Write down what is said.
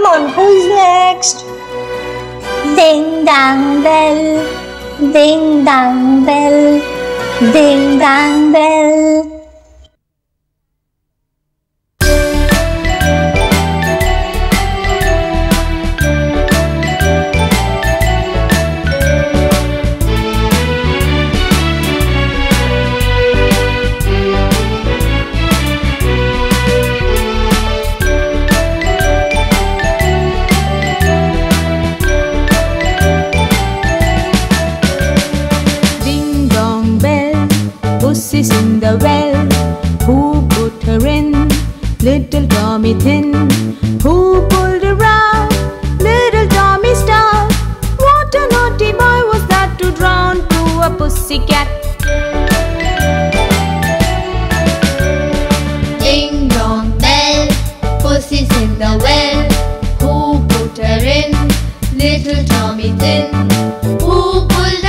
Come on, who's next? Ding dong bell, ding dong bell, ding dong bell. Pussy's in the well. Who put her in? Little Tommy Thin. Who pulled her out? Little Tommy Stout. What a naughty boy was that to drown to a pussycat. Ding dong bell, Pussy's in the well. Who put her in? Little Tommy Thin. Who pulled